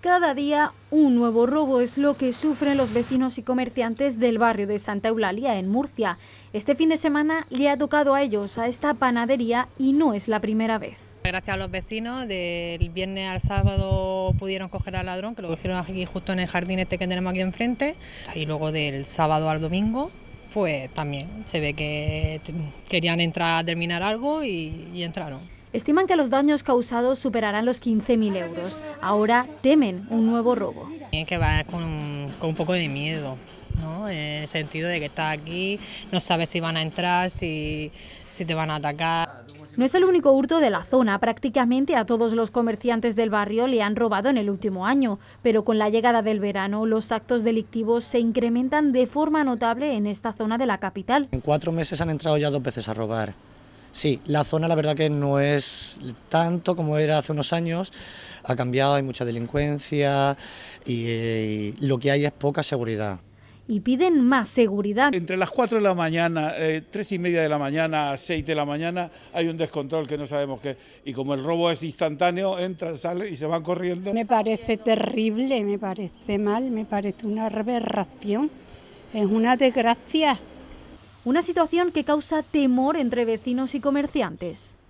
Cada día un nuevo robo es lo que sufren los vecinos y comerciantes del barrio de Santa Eulalia, en Murcia. Este fin de semana le ha tocado a ellos, a esta panadería, y no es la primera vez. Gracias a los vecinos, del viernes al sábado pudieron coger al ladrón, que lo cogieron aquí justo en el jardín este que tenemos aquí enfrente, y luego del sábado al domingo, pues también se ve que querían entrar a terminar algo y entraron. Estiman que los daños causados superarán los 15.000 euros. Ahora temen un nuevo robo. Tienen que va con un poco de miedo, ¿no? En el sentido de que estás aquí, no sabes si van a entrar, si te van a atacar. No es el único hurto de la zona. Prácticamente a todos los comerciantes del barrio le han robado en el último año, pero con la llegada del verano los actos delictivos se incrementan de forma notable en esta zona de la capital. En 4 meses han entrado ya 2 veces a robar. Sí, la zona la verdad que no es tanto como era hace unos años, ha cambiado, hay mucha delincuencia y lo que hay es poca seguridad. Y piden más seguridad. Entre las 4 de la mañana, 3 y media de la mañana, 6 de la mañana, hay un descontrol que no sabemos qué. Y como el robo es instantáneo, entran, salen y se van corriendo. Me parece terrible, me parece mal, me parece una aberración, es una desgracia. Una situación que causa temor entre vecinos y comerciantes.